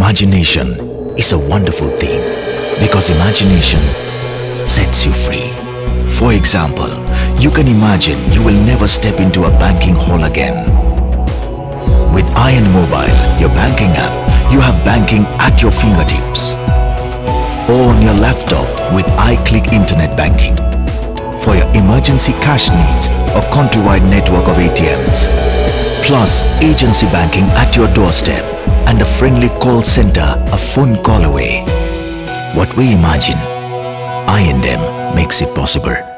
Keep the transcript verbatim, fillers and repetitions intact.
Imagination is a wonderful thing because imagination sets you free. For example, you can imagine you will never step into a banking hall again. With Iron Mobile, your banking app, you have banking at your fingertips. Or on your laptop with iClick Internet Banking. For your emergency cash needs, a countrywide network of A T Ms. Plus agency banking at your doorstep and a friendly call center a phone call away. What we imagine, I and M makes it possible.